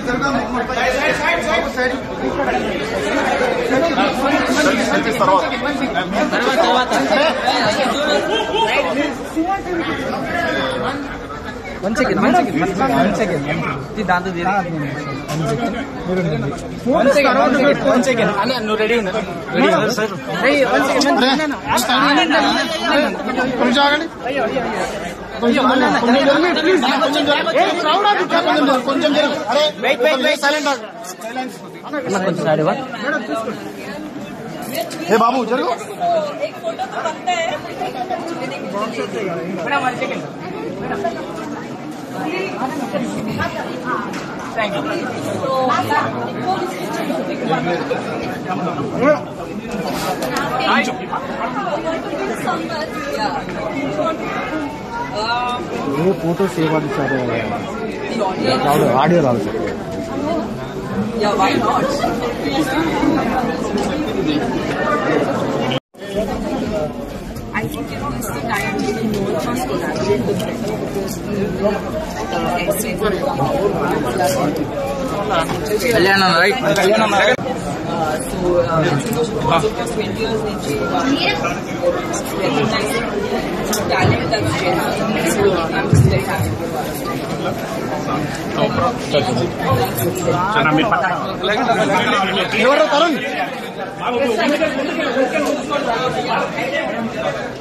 One second. దాంతో one second. అన్న నువ్వు రెడీ ఉన్నా సార్. కొంచెం రాడివా हे बाबू चलो एक फोटो तो बनता है। Thank you. ये फोटो सेव आदि सर ऑडियो Rao sir Yeah, why not? I think it's the time to be more of us collaborate with better because Kalyana, right? So, 20 years నుంచి recognizing talent that's genuine. So, I'm just very happy about it. ఎవరు తరుణ్